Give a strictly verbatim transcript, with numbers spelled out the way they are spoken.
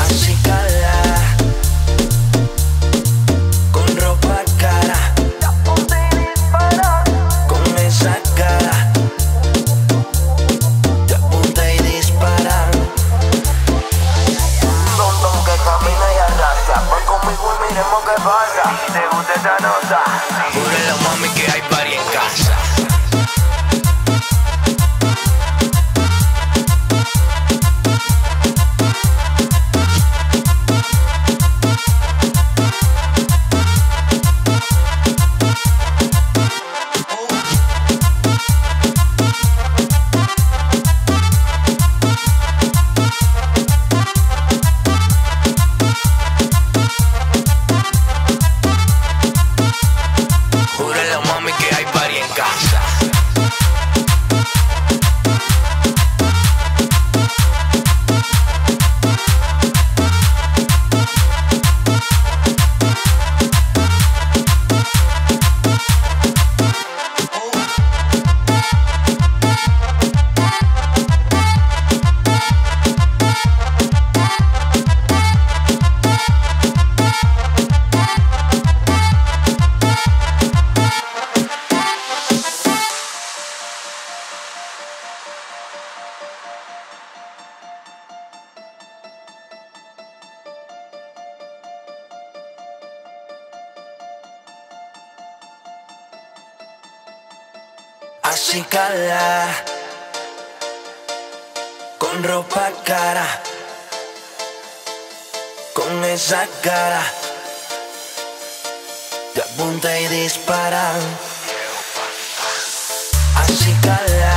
Así cala, con ropa cara, con esa cara, te apunta y dispara. Don don que camina y arrasa, ven conmigo y miremos qué pasa. Si te gusta esa nota, júrale mami que hay party en casa. Júrale mami que hay party en casa. Así cala, con ropa cara, con esa cara, te apunta y dispara. Así cala.